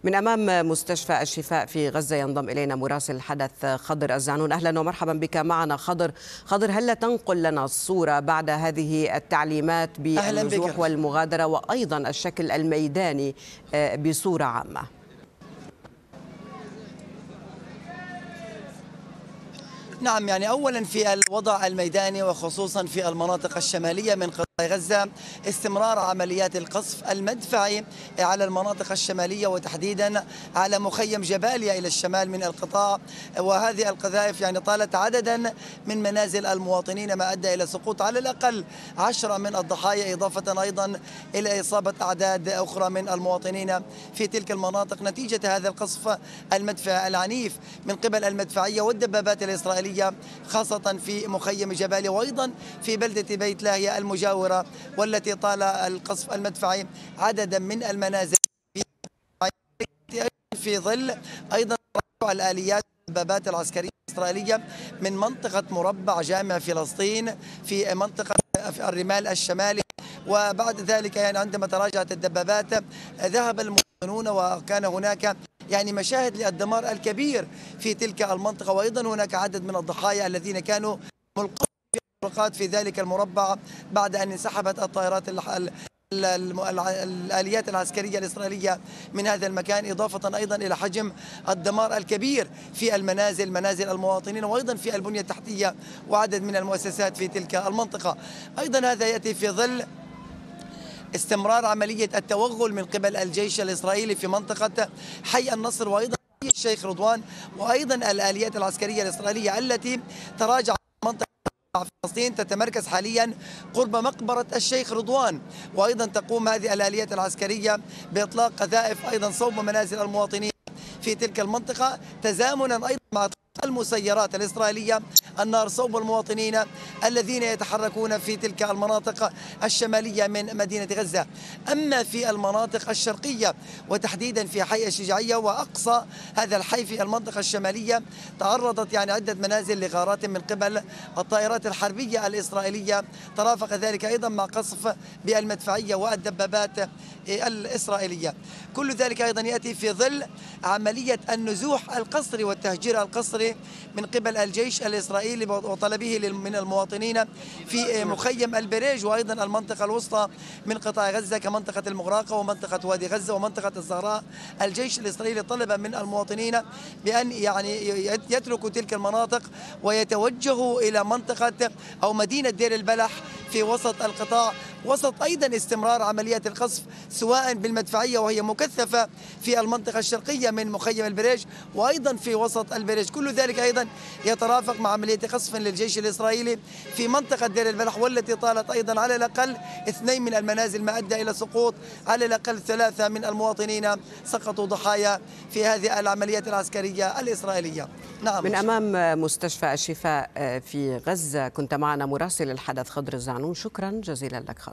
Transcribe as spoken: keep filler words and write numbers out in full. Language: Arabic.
من أمام مستشفى الشفاء في غزة ينضم إلينا مراسل الحدث خضر الزعنون. أهلا ومرحبا بك معنا خضر. خضر، هل تنقل لنا الصورة بعد هذه التعليمات بالنزوح والمغادرة وأيضا الشكل الميداني بصورة عامة؟ نعم، يعني أولا في الوضع الميداني وخصوصا في المناطق الشمالية من قطاع غزة استمرار عمليات القصف المدفعي على المناطق الشمالية وتحديدا على مخيم جباليا إلى الشمال من القطاع، وهذه القذائف يعني طالت عددا من منازل المواطنين ما أدى إلى سقوط على الأقل عشرة من الضحايا، إضافة أيضا إلى إصابة أعداد أخرى من المواطنين في تلك المناطق نتيجة هذا القصف المدفعي العنيف من قبل المدفعية والدبابات الإسرائيلية، خاصة في مخيم جباليا وأيضا في بلدة بيت لاهيا المجاورة، والتي طال القصف المدفعي عددا من المنازل في ظل أيضا الآليات الدبابات العسكرية الإسرائيلية من منطقة مربع جامع فلسطين في منطقة في الرمال الشمالي. وبعد ذلك يعني عندما تراجعت الدبابات ذهب المواطنون وكان هناك يعني مشاهد للدمار الكبير في تلك المنطقة، وأيضا هناك عدد من الضحايا الذين كانوا ملقون في الطرقات في ذلك المربع بعد أن انسحبت الطائرات الآليات العسكرية الإسرائيلية من هذا المكان، إضافة أيضا إلى حجم الدمار الكبير في المنازل منازل المواطنين وأيضا في البنية التحتية وعدد من المؤسسات في تلك المنطقة. أيضا هذا يأتي في ظل استمرار عملية التوغل من قبل الجيش الإسرائيلي في منطقة حي النصر وأيضا الشيخ رضوان، وأيضا الآليات العسكرية الإسرائيلية التي تراجعت منطقة فلسطين تتمركز حاليا قرب مقبرة الشيخ رضوان، وأيضا تقوم هذه الآليات العسكرية بإطلاق قذائف أيضا صوب منازل المواطنين في تلك المنطقة، تزامنا أيضا مع المسيرات الإسرائيلية النار صوب المواطنين الذين يتحركون في تلك المناطق الشمالية من مدينة غزة. أما في المناطق الشرقية وتحديدا في حي الشجاعية وأقصى هذا الحي في المنطقة الشمالية تعرضت يعني عدة منازل لغارات من قبل الطائرات الحربية الإسرائيلية، ترافق ذلك أيضا مع قصف بالمدفعية والدبابات الإسرائيلية. كل ذلك أيضا يأتي في ظل عملية النزوح القسري والتهجير القسري من قبل الجيش الإسرائيلي وطلبه من المواطنين في مخيم البريج وأيضا المنطقة الوسطى من قطاع غزة كمنطقة المغراقة ومنطقة وادي غزة ومنطقة الزهراء. الجيش الإسرائيلي طلب من المواطنين بأن يعني يتركوا تلك المناطق ويتوجهوا إلى منطقة أو مدينة دير البلح في وسط القطاع، وسط أيضا استمرار عمليات القصف سواء بالمدفعية وهي مكثفة في المنطقة الشرقية من مخيم البريج وأيضا في وسط البريج. كل ذلك أيضا يترافق مع عملية قصف للجيش الإسرائيلي في منطقة دير البلح، والتي طالت أيضا على الأقل اثنين من المنازل ما أدى إلى سقوط على الأقل ثلاثة من المواطنين سقطوا ضحايا في هذه العمليات العسكرية الإسرائيلية. نعم. من أمام مستشفى الشفاء في غزة كنت معنا مراسل الحدث خضر الزعنون. شكرا جزيلا لك خضر.